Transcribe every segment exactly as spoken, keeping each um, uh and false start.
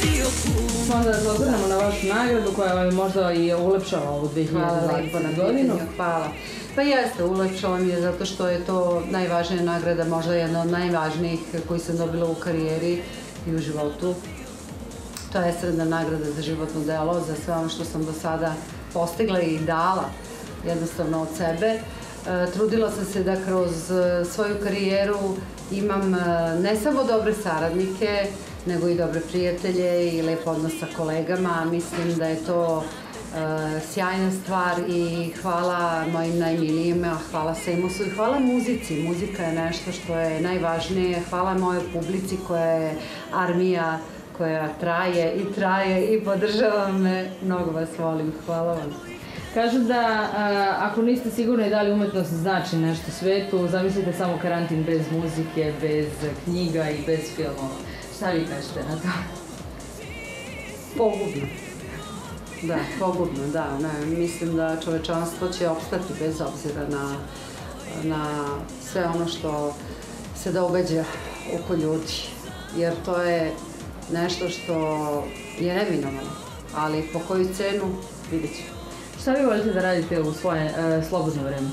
Možda da se osvrnemo na vašu nagradu koja vam je možda i ulepšala ovu dve hiljade dvadesete godinu. Hvala. Pa jeste, ulepšala mi je zato što je to najvažnija nagrada, možda jedna od najvažnijih koju sam dobila u karijeri i u životu. To je srednja nagrada za životno delo, za sve ono što sam do sada postigla i dala jednostavno od sebe. Trudila sam se da kroz svoju karijeru imam ne samo dobre saradnike, nego i dobre prijatelje i lep odnos sa kolegama. Mislim da je to sjajna stvar i hvala mojim najmilijima, hvala Semosu i hvala muzici. Muzika je nešto što je najvažnije. Hvala mojoj publici koja je armija, koja traje i traje i podržava me. Mnogo vas volim. Hvala vam. Kažu da ako niste sigurni da li umetnost znači nešto svetu, zamislite samo karantin bez muzike, bez knjiga i bez filmova. Šta vi kažete na to? Pogubno. Da, pogubno, da. Mislim da čovečanstvo će opstati bez obzira na sve ono što se događa oko ljudi. Jer to je nešto što je neminovano, ali po koju cenu vidjet ću. Šta vi volite da radite u svoje slobodno vreme?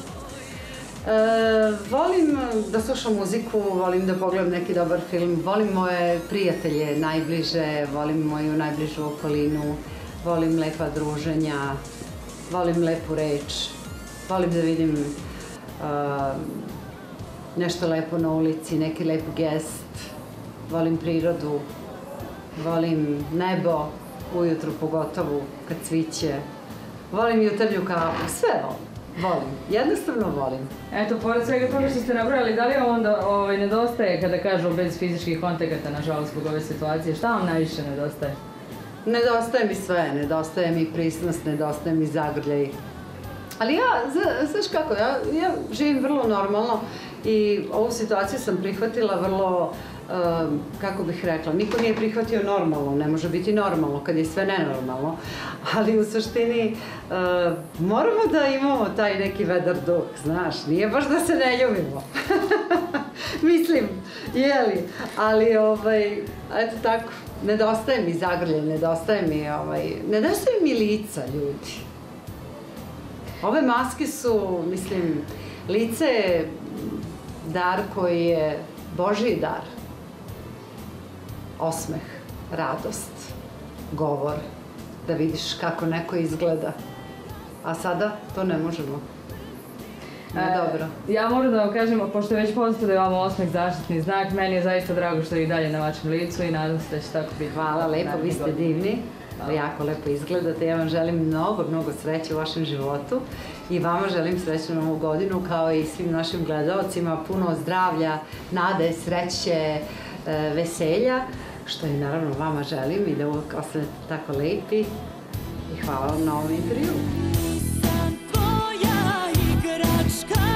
Volim da slušam muziku, volim da pogledam neki dobar film, volim moje prijatelje najbliže, volim moju najbližu okolinu, volim lepa druženja, volim lepu reč, volim da vidim nešto lepo na ulici, neki lep gest, volim prirodu, volim nebo, ujutru pogotovo kad cviće, volim jutarnju kafu, sve volim. Volim, jednostavno volim. Eto, pored svega toga što ste nabrojali, da li vam onda nedostaje, kada kažu bez fizičkih kontakata, nažalost, zbog ove situacije, šta vam najviše nedostaje? Nedostaje mi sve, nedostaje mi prisnost, nedostaje mi zagrljaj. Ali ja, znaš kako, ja živim vrlo normalno i ovu situaciju sam prihvatila vrlo, kako bih rekla, niko nije prihvatio normalno, ne može biti normalno kad je sve nenormalno, ali u suštini moramo da imamo taj neki vedar duh, znaš, nije baš da se ne ljubimo. Mislim, jeli, ali eto tako, nedostaje mi zagrljaj, nedostaje mi, nedostaje mi lica ljudi. Ove maske su, mislim, lice je dar koji je Božji dar. Osmeh, radost, govor, da vidiš kako neko izgleda. A sada to ne možemo. Ne dobro. Ja moram da vam kažem, pošto je već poznato da je vam osmeh zaštitni znak, meni je zaista drago što je i dalje na vašem licu i nadam se da će tako biti. Hvala, lepo, vi ste divni. Jako lepo izgledate. Ja vam želim mnogo, mnogo sreće u vašem životu i vama želim srećnu novu godinu kao i svim našim gledalcima. Puno zdravlja, nade, sreće, veselja, što i naravno vama želim i da uvijek ostanete tako lepi i hvala vam na ovom intervju. Nisam tvoja igračka.